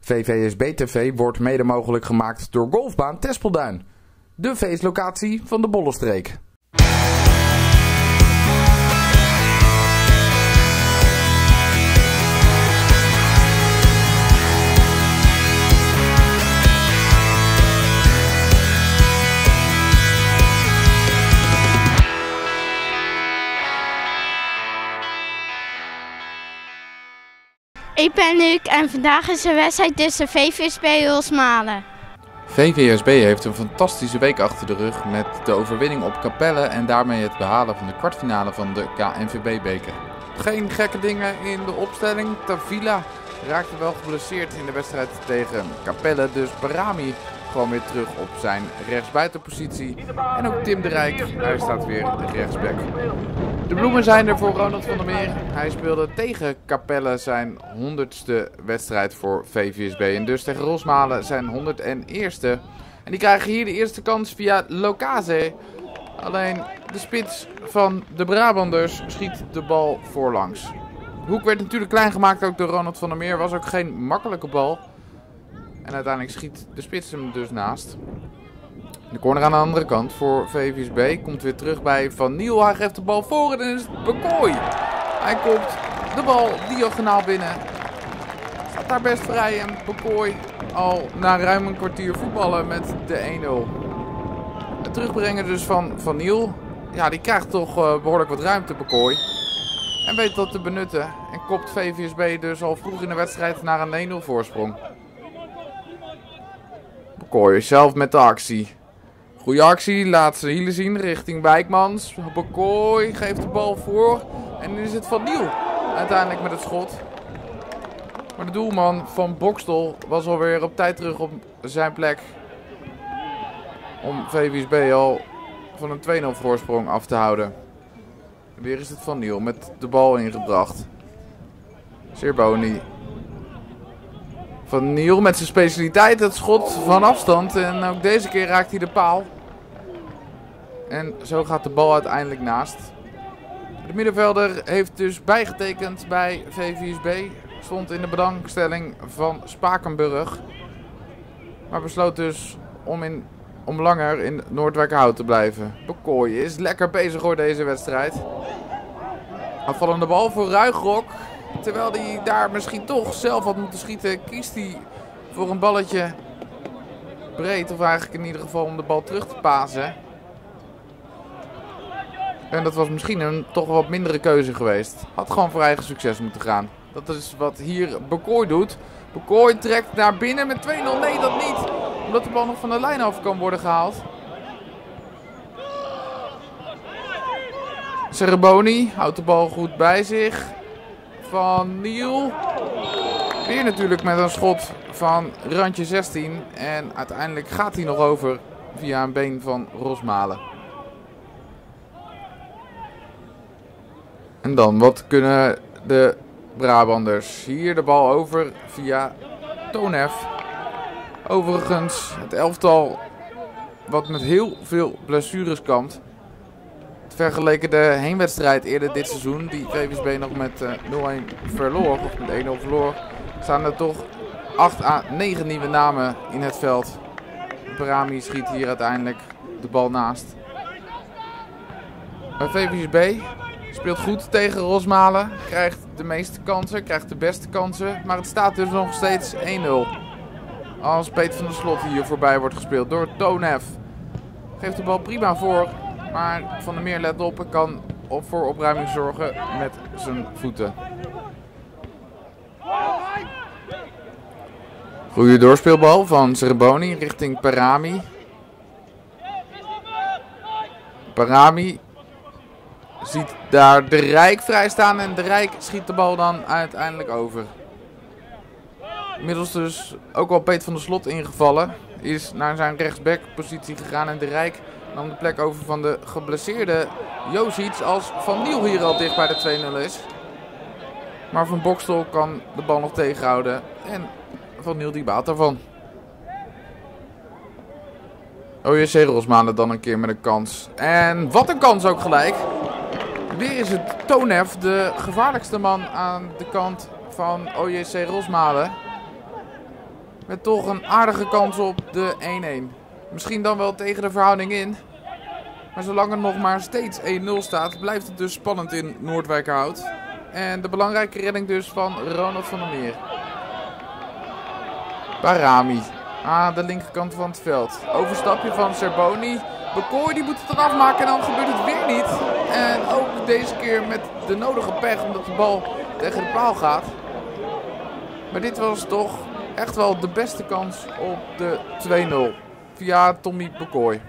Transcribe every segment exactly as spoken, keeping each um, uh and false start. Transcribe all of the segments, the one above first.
V V S B T V wordt mede mogelijk gemaakt door Golfbaan Tespelduin, de feestlocatie van de Bollenstreek. Ik ben Luc en vandaag is de wedstrijd tussen V V S B en Rosmalen. V V S B heeft een fantastische week achter de rug met de overwinning op Capelle en daarmee het behalen van de kwartfinale van de K N V B-beker. Geen gekke dingen in de opstelling. Tavila raakte wel geblesseerd in de wedstrijd tegen Capelle, dus Barami gewoon weer terug op zijn rechtsbuitenpositie. En ook Tim de Rijk, hij staat weer rechtsback. De bloemen zijn er voor Ronald van der Meer. Hij speelde tegen Capelle zijn honderdste wedstrijd voor V V S B. En dus tegen Rosmalen zijn honderdéénste. En die krijgen hier de eerste kans via Locaze. Alleen de spits van de Brabanders schiet de bal voorlangs. De hoek werd natuurlijk klein gemaakt ook door Ronald van der Meer. Was ook geen makkelijke bal. En uiteindelijk schiet de spits hem dus naast. De corner aan de andere kant voor V V S B komt weer terug bij Van Niel. Hij geeft de bal voor en dan is het Bekooi. Hij komt de bal diagonaal binnen. Staat daar best vrij en Bekooi al na ruim een kwartier voetballen met de één nul. Het terugbrengen dus van Van Niel. Ja, die krijgt toch uh, behoorlijk wat ruimte, Bekooi. En weet dat te benutten. En kopt V V S B dus al vroeg in de wedstrijd naar een één nul voorsprong. Bekooi zelf met de actie. Goeie actie, laat ze hielen zien richting Wijkmans. Bekooi geeft de bal voor. En nu is het Van Niel uiteindelijk met het schot. Maar de doelman van Bokstel was alweer op tijd terug op zijn plek. Om V V S B al van een twee nul voorsprong af te houden. En weer is het Van Niel met de bal ingebracht. Serboni. Van Niel met zijn specialiteit, het schot van afstand. En ook deze keer raakt hij de paal. En zo gaat de bal uiteindelijk naast. De middenvelder heeft dus bijgetekend bij V V S B. Stond in de bedankstelling van Spakenburg. Maar besloot dus om, in, om langer in Noordwijkerhout te blijven. Bekooi is lekker bezig hoor deze wedstrijd. Afvallende bal voor Ruigrok. Terwijl hij daar misschien toch zelf had moeten schieten, kiest hij voor een balletje breed. Of eigenlijk in ieder geval om de bal terug te pasen. En dat was misschien een toch wat mindere keuze geweest. Had gewoon voor eigen succes moeten gaan. Dat is wat hier Bekooi doet. Bekooi trekt naar binnen met twee nul. Nee, dat niet. Omdat de bal nog van de lijn af kan worden gehaald. Serboni houdt de bal goed bij zich. Van Niel. Weer natuurlijk met een schot van randje zestien. En uiteindelijk gaat hij nog over via een been van Rosmalen. En dan, wat kunnen de Brabanders? Hier de bal over via Tonef. Overigens het elftal wat met heel veel blessures kampt. Vergeleken de heenwedstrijd eerder dit seizoen, die V V S B nog met uh, nul één verloor, of met één nul verloor, staan er toch acht à negen nieuwe namen in het veld. Barami schiet hier uiteindelijk de bal naast. Maar V V S B speelt goed tegen Rosmalen, krijgt de meeste kansen, krijgt de beste kansen, maar het staat dus nog steeds één nul. Als Peter van der Slot hier voorbij wordt gespeeld door Tonef. Geeft de bal prima voor. Maar Van der Meer let op en kan op voor opruiming zorgen met zijn voeten. Goede doorspeelbal van Serboni richting Parami. Parami ziet daar de Rijk vrij staan en de Rijk schiet de bal dan uiteindelijk over. Inmiddels dus ook al Peter van der Slot ingevallen. Is naar zijn rechtsbackpositie gegaan en de Rijk nam de plek over van de geblesseerde Josic als Van Niel hier al dicht bij de twee nul is. Maar Van Bokstel kan de bal nog tegenhouden en Van Niel die baat daarvan. O J C Rosmalen dan een keer met een kans. En wat een kans ook gelijk. Weer is het Tonef, de gevaarlijkste man aan de kant van O J C Rosmalen. Met toch een aardige kans op de één-één. Misschien dan wel tegen de verhouding in. Maar zolang het nog maar steeds één nul staat, blijft het dus spannend in Noordwijkerhout. En de belangrijke redding dus van Ronald van der Meer. Parami aan de linkerkant van het veld. Overstapje van Zerboni. Bekooi die moet het dan afmaken en dan gebeurt het weer niet. En ook deze keer met de nodige pech omdat de bal tegen de paal gaat. Maar dit was toch echt wel de beste kans op de twee nul. Via Tommy Bekooi.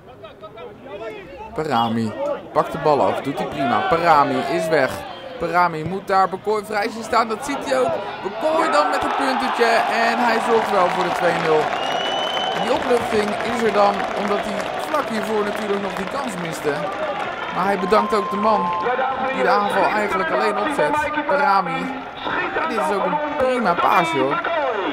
Parami pakt de bal af, doet hij prima. Parami is weg. Parami moet daar Bekooi vrij zien staan, dat ziet hij ook. Bekooi dan met een puntetje en hij zorgt wel voor de twee nul. Die opluchting is er dan omdat hij vlak hiervoor natuurlijk nog die kans miste. Maar hij bedankt ook de man die de aanval eigenlijk alleen opzet. Parami. Dit is ook een prima paasje hoor.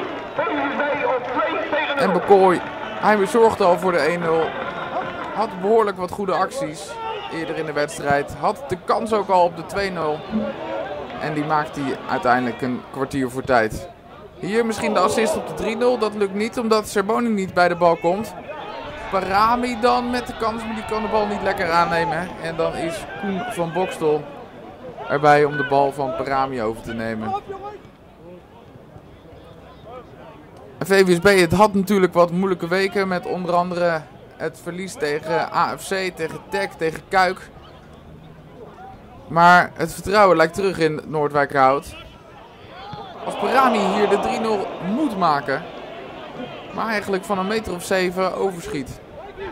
En Bekooi, hij zorgde al voor de één nul. Had behoorlijk wat goede acties eerder in de wedstrijd. Had de kans ook al op de twee nul. En die maakt hij uiteindelijk een kwartier voor tijd. Hier misschien de assist op de drie nul. Dat lukt niet omdat Zerboni niet bij de bal komt. Parami dan met de kans, maar die kan de bal niet lekker aannemen. En dan is Koen van Bokstel erbij om de bal van Parami over te nemen. V V S B, het had natuurlijk wat moeilijke weken met onder andere het verlies tegen A F C, tegen T E C, tegen Kuik. Maar het vertrouwen lijkt terug in Noordwijkerhout. Als Parami hier de drie nul moet maken, maar eigenlijk van een meter of zeven overschiet.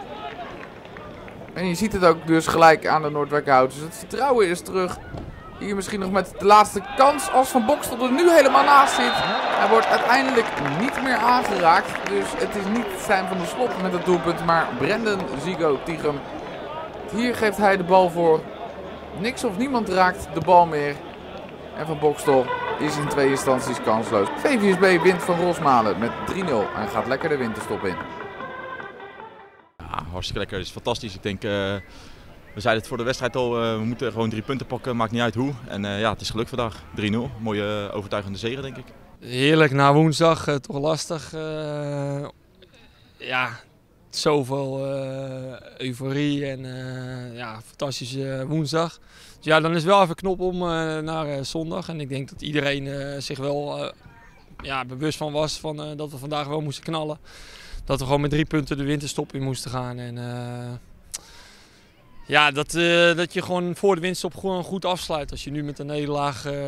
En je ziet het ook dus gelijk aan de Noordwijkerhout. Dus het vertrouwen is terug. Hier misschien nog met de laatste kans als Van Bokstel er nu helemaal naast zit. Hij wordt uiteindelijk niet meer aangeraakt. Dus het is niet zijn van de slot met het doelpunt, maar Brendan Zigo Tichem. Hier geeft hij de bal voor. Niks of niemand raakt de bal meer. En Van Bokstel is in twee instanties kansloos. V V S B wint van Rosmalen met drie nul en gaat lekker de winterstop in. Ja, hartstikke lekker. Het is fantastisch. Ik denk, uh, we zeiden het voor de wedstrijd al, uh, we moeten gewoon drie punten pakken, maakt niet uit hoe. En uh, ja, het is gelukt vandaag. drie nul. Mooie uh, overtuigende zege, denk ik. Heerlijk, na woensdag uh, toch lastig. Uh, ja, zoveel uh, euforie en uh, ja, fantastische woensdag. Dus ja, dan is wel even knop om uh, naar uh, zondag. En ik denk dat iedereen uh, zich wel uh, ja, bewust van was van, uh, dat we vandaag wel moesten knallen. Dat we gewoon met drie punten de winterstop in moesten gaan. En, uh, ja, dat, uh, dat je gewoon voor de winterstop gewoon goed afsluit. Als je nu met een nederlaag uh,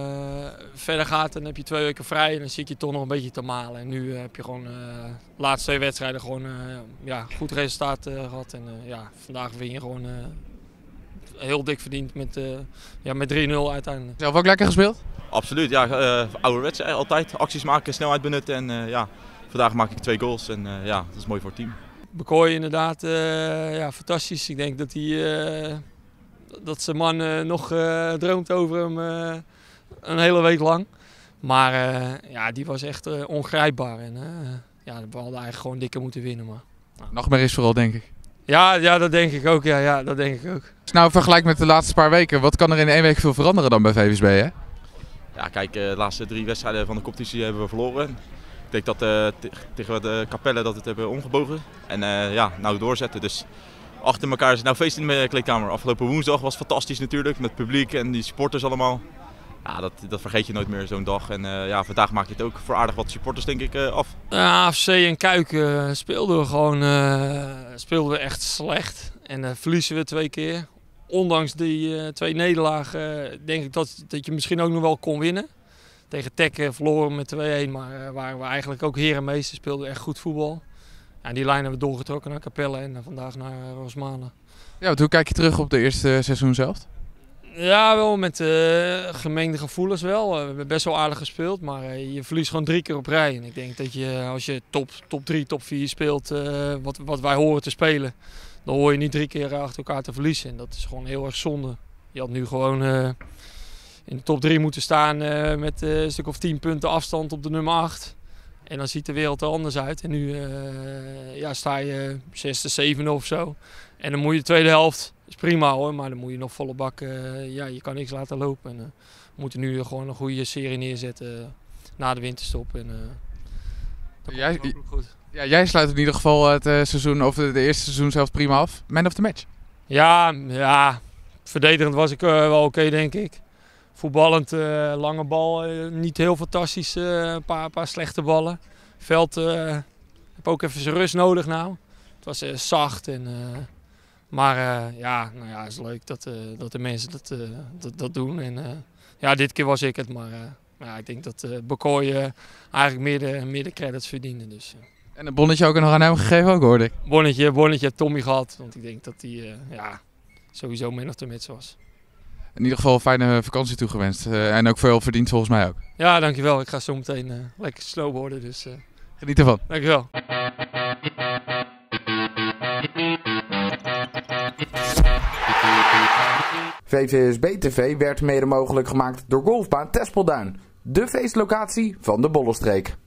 verder gaat, dan heb je twee weken vrij en dan zit je toch nog een beetje te malen. En nu uh, heb je gewoon uh, de laatste twee wedstrijden gewoon uh, ja, goed resultaat uh, gehad. En uh, ja, vandaag win je gewoon uh, heel dik verdiend met, uh, ja, met drie nul uiteindelijk. Zelf ook lekker gespeeld? Absoluut, ja, uh, ouderwets uh, altijd. Acties maken, snelheid benutten en uh, ja, vandaag maak ik twee goals en uh, ja, dat is mooi voor het team. Bekooi inderdaad, uh, ja, fantastisch. Ik denk dat, hij, uh, dat zijn man uh, nog uh, droomt over hem uh, een hele week lang. Maar uh, ja, die was echt uh, ongrijpbaar. En, uh, ja, we hadden eigenlijk gewoon dikker moeten winnen. Maar, nou. Nachtmerries vooral, denk ik. Ja, ja, dat denk ik ook. Ja, ja, dat denk ik ook. Als je nou vergelijkt met de laatste paar weken, wat kan er in één week veel veranderen dan bij V V S B, hè? Ja, kijk, uh, de laatste drie wedstrijden van de competitie hebben we verloren. Ik denk dat uh, tegen de Capelle dat we het hebben omgebogen en uh, ja, nou doorzetten. Dus achter elkaar is het nou feest in de kleedkamer. Afgelopen woensdag was fantastisch natuurlijk, met het publiek en die supporters allemaal. Ja, dat, dat vergeet je nooit meer zo'n dag. En uh, ja, vandaag maak je het ook voor aardig wat supporters denk ik uh, af. A F C en Kuik uh, speelden we gewoon uh, speelden we echt slecht. En uh, verliezen we twee keer. Ondanks die uh, twee nederlagen uh, denk ik dat, dat je misschien ook nog wel kon winnen. Tegen T E C uh, verloren we met twee-een, maar uh, waren we eigenlijk ook herenmeester, speelden echt goed voetbal. Ja, die lijn hebben we doorgetrokken naar Capelle en uh, vandaag naar uh, Rosmalen. Ja, want hoe kijk je terug op de eerste seizoen zelf? Ja, wel met uh, gemengde gevoelens wel. Uh, we hebben best wel aardig gespeeld, maar uh, je verliest gewoon drie keer op rij. En ik denk dat je als je top, top drie, top vier speelt, uh, wat, wat wij horen te spelen, dan hoor je niet drie keer achter elkaar te verliezen. En dat is gewoon heel erg zonde. Je had nu gewoon uh, in de top drie moeten staan uh, met uh, een stuk of tien punten afstand op de nummer acht. En dan ziet de wereld er anders uit. En nu uh, ja, sta je zesde, zevende of zo. En dan moet je de tweede helft, is prima hoor, maar dan moet je nog volle bak, uh, ja, je kan niks laten lopen. En, uh, we moeten nu gewoon een goede serie neerzetten uh, na de winterstop. En, uh, Dat Jij- komt ook goed. Ja, jij sluit in ieder geval het uh, seizoen, of de, de eerste seizoen zelfs prima af. Man of the match. Ja, ja, verdedigend was ik uh, wel oké, okay, denk ik. Voetballend, uh, lange bal, uh, niet heel fantastisch. Uh, een paar, paar slechte ballen. Veld uh, heb ook even zijn rust nodig nou. Het was uh, zacht. En, uh, maar uh, ja, nou ja, het is leuk dat, uh, dat de mensen dat, uh, dat, dat doen. En, uh, ja, dit keer was ik het, maar uh, ja, ik denk dat uh, Bakoy uh, eigenlijk meer de, meer de credits verdiende. Dus, uh. En een bonnetje ook nog aan hem gegeven, ook hoorde ik. Bonnetje, bonnetje heeft Tommy gehad, want ik denk dat hij uh, ja, sowieso man of the match was. In ieder geval een fijne vakantie toegewenst. Uh, en ook veel verdiend volgens mij ook. Ja, dankjewel. Ik ga zo meteen uh, lekker snowboarden, dus uh, geniet ervan. Dankjewel. V V S B T V werd mede mogelijk gemaakt door Golfbaan Tespelduin, de feestlocatie van de Bollenstreek.